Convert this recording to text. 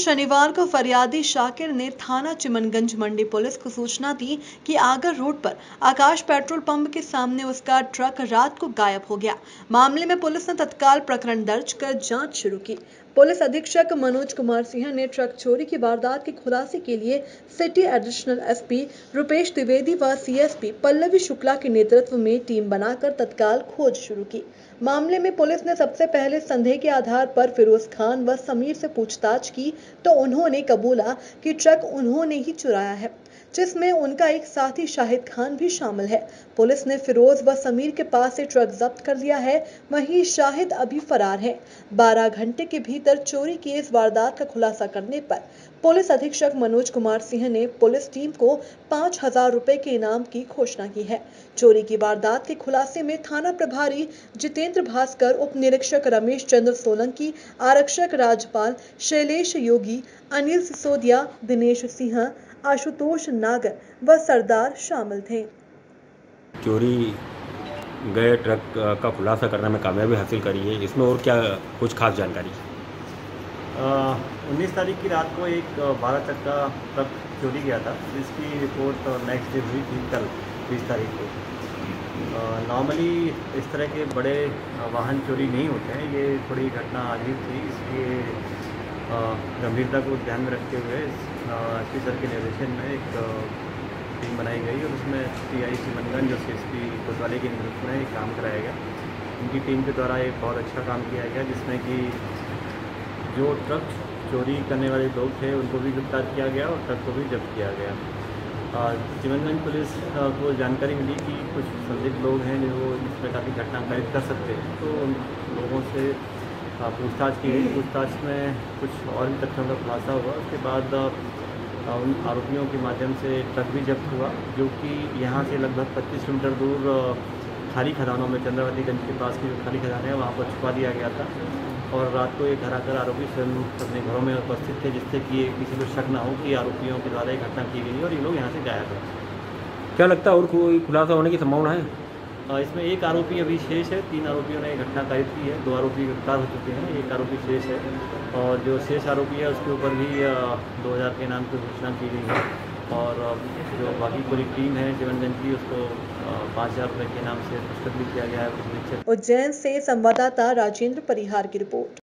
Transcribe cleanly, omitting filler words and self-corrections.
शनिवार को फरियादी शाकिर ने थाना चिमनगंज मंडी पुलिस को सूचना दी कि आगर रोड पर आकाश पेट्रोल पंप के सामने उसका ट्रक रात को गायब हो गया। मामले में पुलिस ने तत्काल प्रकरण दर्ज कर जांच शुरू की। पुलिस अधीक्षक मनोज कुमार सिंह ने ट्रक चोरी की वारदात के खुलासे के लिए city additional SP Rupesh Dwivedi व सीएसपी पल्लवी शुक्ला के नेतृत्व में टीम बनाकर तत्काल खोज शुरू की। मामले में पुलिस ने सबसे पहले संदेह के आधार पर फिरोज खान व समीर से पूछताछ की तो उन्होंने कबूला कि ट्रक उन्होंने ही चुराया है, जिसमें उनका एक साथी शाहिद खान भी शामिल है। पुलिस ने फिरोज व समीर के पास से ट्रक जब्त कर लिया है, वहीं शाहिद अभी फरार है। 12 घंटे के भीतर चोरी की इस वारदात का खुलासा करने पर पुलिस अधीक्षक मनोज कुमार सिंह ने पुलिस टीम को 5,000 रुपए के इनाम की घोषणा की है। चोरी की वारदात के खुलासे में थाना प्रभारी जितेंद्र भास्कर, उप निरीक्षक रमेश चंद्र सोलंकी, आरक्षक राजपाल शैलेश योगी, अनिल सिसोदिया, दिनेश सिंह, आशुतोष नागर व सरदार शामिल थे। चोरी गए ट्रक का खुलासा करने में कामयाबी हासिल करी है, इसमें और क्या कुछ खास जानकारी? 19 तारीख की रात को एक 12 चक्का ट्रक चोरी गया था, जिसकी रिपोर्ट नेक्स्ट डे हुई थी कल 20 तारीख को। नॉर्मली इस तरह के बड़े वाहन चोरी नहीं होते हैं, ये थोड़ी घटना अजीब थी, इसलिए गंभीरता को ध्यान में रखते हुए एसपी सर के निर्देशन में एक टीम बनाई गई और उसमें टीआई चिमनगंज और सीएसपी कोतवाली के नेतृत्व में एक काम कराया गया। उनकी टीम के द्वारा एक बहुत अच्छा काम किया गया, जिसमें कि जो ट्रक चोरी करने वाले लोग थे उनको भी गिरफ्तार किया गया और ट्रक को भी जब्त किया गया। चिमनगंज पुलिस को जानकारी मिली कि कुछ संदिग्ध लोग हैं जो इस प्रकार की घटना कायद कर सकते हैं, तो उन लोगों से पूछताछ की गई। पूछताछ में कुछ और भी तथ्यों का खुलासा हुआ। उसके बाद उन आरोपियों के माध्यम से ट्रक भी जब्त हुआ, जो कि यहाँ से लगभग 25 किलोमीटर दूर खाली खदानों में, चंद्रावतीगंज के पास की जो खाली खदान है वहाँ पर छुपा दिया गया था। और रात को एक घर आकर आरोपी स्वयं अपने घरों में उपस्थित थे, जिससे कि किसी को शक न हो कि आरोपियों के द्वारा एक घटना की गई और ये लोग यहाँ से गायब हैं। क्या लगता है और कोई खुलासा होने की संभावना है? इसमें एक आरोपी अभी शेष है। 3 आरोपियों ने घटना कायद की है, 2 आरोपी गिरफ्तार हो चुके हैं, 1 आरोपी शेष है। और जो शेष आरोपी है उसके ऊपर भी 2000 के इनाम की घोषणा की गई है। और जो बाकी पूरी टीम है चिमनगंज की, उसको 5,000 रुपये के इनाम से पुरस्कृत भी किया गया है। उज्जैन से संवाददाता राजेंद्र परिहार की रिपोर्ट।